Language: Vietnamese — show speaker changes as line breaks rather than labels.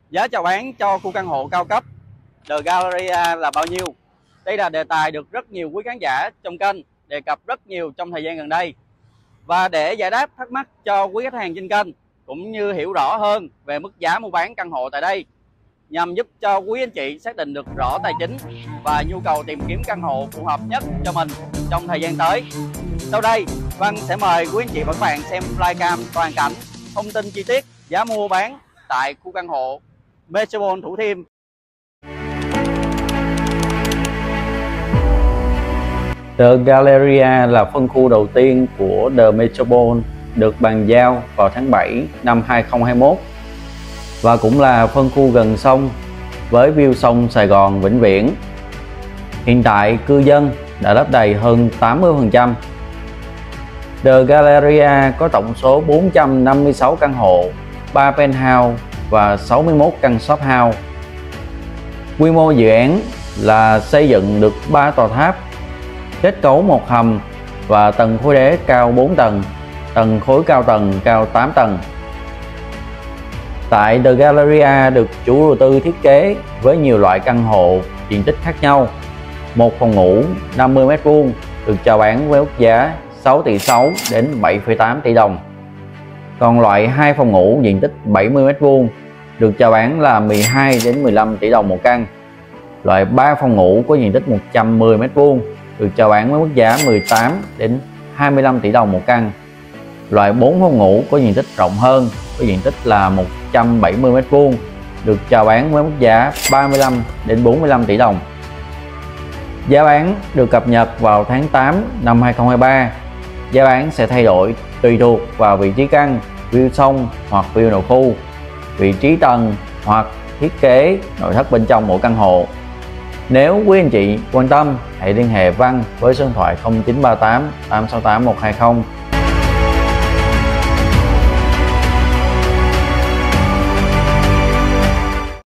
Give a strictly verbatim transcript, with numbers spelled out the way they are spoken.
Giá chào bán cho khu căn hộ cao cấp The Galleria là bao nhiêu? Đây là đề tài được rất nhiều quý khán giả trong kênh đề cập rất nhiều trong thời gian gần đây. Và để giải đáp thắc mắc cho quý khách hàng trên kênh cũng như hiểu rõ hơn về mức giá mua bán căn hộ tại đây, nhằm giúp cho quý anh chị xác định được rõ tài chính và nhu cầu tìm kiếm căn hộ phù hợp nhất cho mình trong thời gian tới. Sau đây, Văn sẽ mời quý anh chị và các bạn xem flycam toàn cảnh, thông tin chi tiết giá mua bán tại khu căn hộ Metropole Thủ Thiêm.
The Galleria là phân khu đầu tiên của The Metropole, được bàn giao vào tháng bảy năm hai nghìn không trăm hai mươi mốt và cũng là phân khu gần sông với view sông Sài Gòn vĩnh viễn. Hiện tại cư dân đã lấp đầy hơn tám mươi phần trăm. The Galleria có tổng số bốn trăm năm mươi sáu căn hộ, ba penthouse và sáu mươi mốt căn shop house. Quy mô dự án là xây dựng được ba tòa tháp, kết cấu một hầm và tầng khối đế cao bốn tầng, tầng khối cao tầng cao tám tầng. Tại The Galleria được chủ đầu tư thiết kế với nhiều loại căn hộ diện tích khác nhau. Một phòng ngủ năm mươi mét vuông được chào bán với mức giá sáu tỷ sáu đến bảy phẩy tám tỷ đồng. Còn loại hai phòng ngủ diện tích bảy mươi mét vuông được chào bán là mười hai đến mười lăm tỷ đồng một căn. Loại ba phòng ngủ có diện tích một trăm mười mét vuông được chào bán với mức giá mười tám đến hai mươi lăm tỷ đồng một căn. Loại bốn phòng ngủ có diện tích rộng hơn, có diện tích là một trăm bảy mươi mét vuông được chào bán với mức giá ba mươi lăm đến bốn mươi lăm tỷ đồng. Giá bán được cập nhật vào tháng tám năm hai nghìn không trăm hai mươi ba. Giá bán sẽ thay đổi tùy thuộc vào vị trí căn, view sông hoặc view nội khu, vị trí tầng hoặc thiết kế nội thất bên trong mỗi căn hộ. Nếu quý anh chị quan tâm, hãy liên hệ Văn với số điện thoại không chín ba tám tám sáu tám một hai không